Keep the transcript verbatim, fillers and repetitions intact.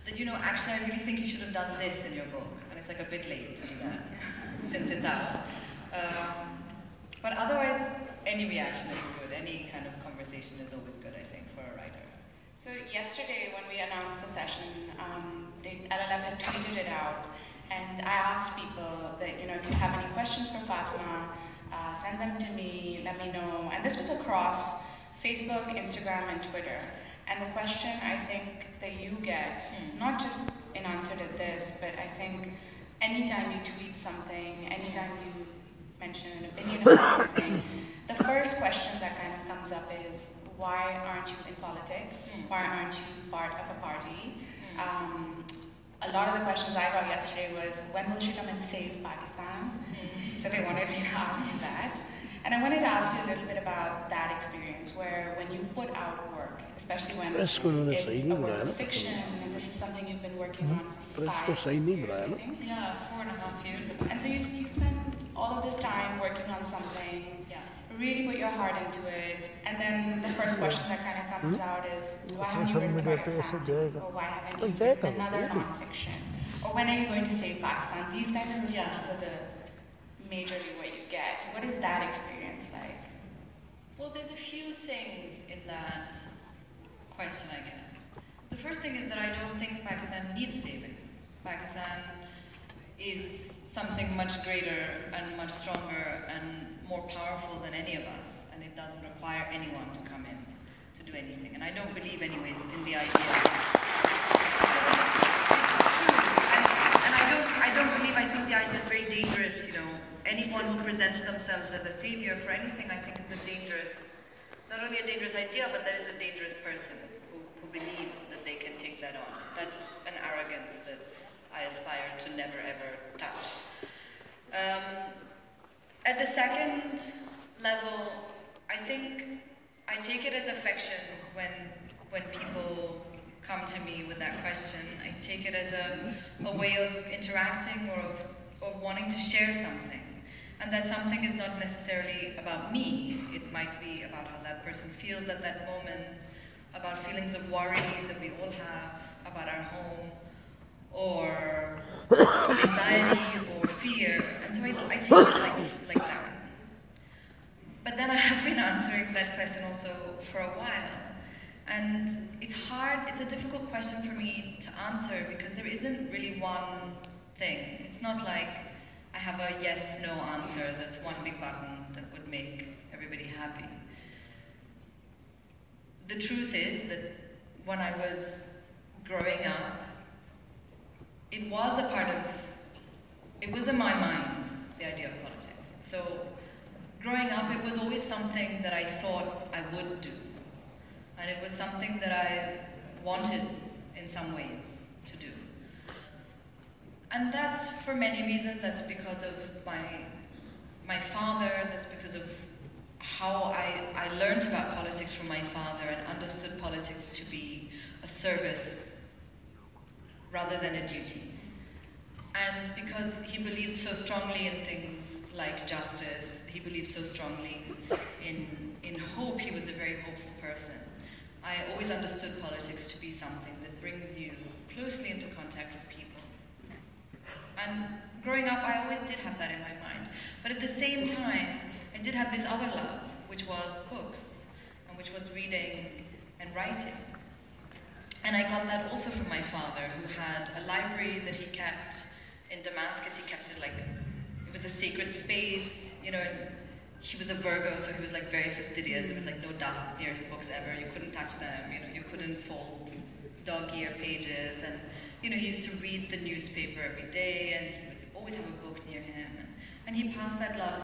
that, you know, actually I really think you should have done this in your book, and it's like a bit late to do that, since it's out. Um, but otherwise, any reaction is good, any kind of conversation is always good, I think, for a writer. So yesterday when we announced the session, um, they, L L M had tweeted it out, and I asked people that, you know, if you have any questions for Fatima, uh, send them to me, let me know. And this was across Facebook, Instagram, and Twitter. And the question I think that you get, not just in answer to this, but I think anytime you tweet something, anytime you mention an opinion about something, the first question that kind of comes up is, why aren't you in politics? Why aren't you part of a party? Um, a lot of the questions I got yesterday was, when will she come and save Pakistan? So they wanted me to ask you that. And I wanted to ask you a little bit about that experience, where when you put out work, especially when it's a work of fiction, and this is something you've been working on for five years, I think. Yeah, four and a half years ago. And so you, you spend all of this time working on something, yeah, really put your heart into it, and then the first question that kind of comes out is, why haven't you written about your family? Or why haven't you written another non-fiction? Or when are you going to save Pakistan? These kinds of responses are the majorly what you get. What is that experience like? Well, there's a few things in that question, I guess. The first thing is that I don't think Pakistan needs saving. Pakistan is something much greater and much stronger and more powerful than any of us, and it doesn't require anyone to come in to do anything. And I don't believe, anyways, in the idea. And, and I don't, I don't believe. I think the idea is very dangerous. You know, anyone who presents themselves as a savior for anything, I think, is a dangerous, not only a dangerous idea, but that is a dangerous person who, who believes that they can take that on. That's an arrogance that I aspire to never ever touch. Um, at the second level, I think I take it as affection when when people come to me with that question. I take it as a, a way of interacting or of, of wanting to share something. And that something is not necessarily about me. It might be about how that person feels at that moment, about feelings of worry that we all have about our home, or anxiety or fear. And so I, I take it like, like that. But then I have been answering that question also for a while. And it's hard, it's a difficult question for me to answer because there isn't really one thing. It's not like I have a yes-no answer that's one big button that would make everybody happy. The truth is that when I was growing up, it was a part of, it was in my mind, the idea of politics. So growing up, it was always something that I thought I would do. And it was something that I wanted, in some ways, to do. And that's for many reasons. That's because of my, my father, that's because of how I, I learned about politics from my father and understood politics to be a service rather than a duty. And because he believed so strongly in things like justice, he believed so strongly in, in hope, he was a very hopeful person. I always understood politics to be something that brings you closely into contact with people. And growing up, I always did have that in my mind. But at the same time, I did have this other love, which was books, and which was reading and writing. And I got that also from my father, who had a library that he kept in Damascus. He kept it like, it was a sacred space, you know, and he was a Virgo, so he was like very fastidious. There was like no dust near his books ever. You couldn't touch them, you know, you couldn't fold dog ear pages. And, you know, he used to read the newspaper every day, and he would always have a book near him. And, and he passed that love